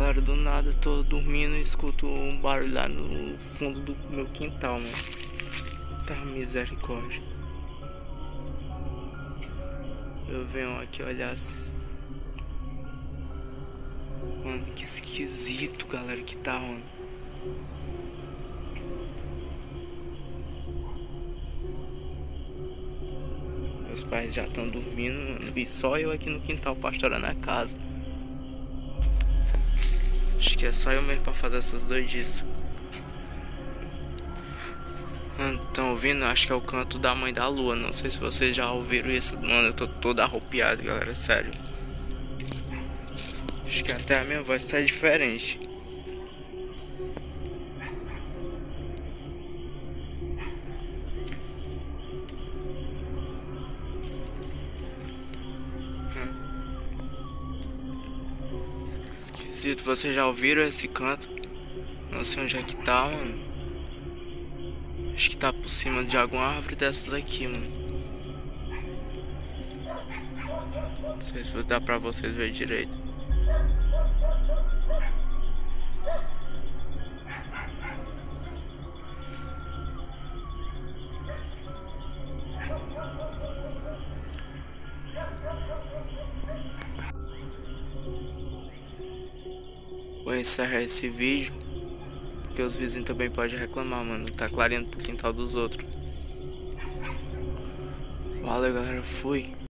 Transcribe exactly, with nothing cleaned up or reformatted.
galera, do nada eu tô dormindo e escuto um barulho lá no fundo do meu quintal, mano. Tá, misericórdia. Eu venho aqui olhar assim. Mano, que esquisito, galera, que tá, mano. Meus pais já estão dormindo, mano, e só eu aqui no quintal pastorando a casa. Acho que é só eu mesmo pra fazer essas doidices. Mano, estão ouvindo? Acho que é o canto da mãe da lua. Não sei se vocês já ouviram isso. Mano, eu tô todo arropiado, galera, sério. Acho que até a minha voz tá diferente. Esquisito, vocês já ouviram esse canto? Não sei onde é que tá, mano. Acho que tá por cima de alguma árvore dessas aqui, mano. Não sei se dá pra vocês verem direito. Vou encerrar esse vídeo, porque os vizinhos também podem reclamar, mano. Tá clareando pro quintal dos outros. Valeu, galera. Fui.